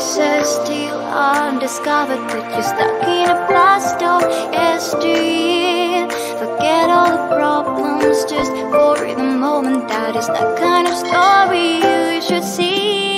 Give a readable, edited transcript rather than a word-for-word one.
places still undiscovered, but you're stuck in a blast of yesteryear. Forget all the problems just for the moment. That is the kind of story you should see.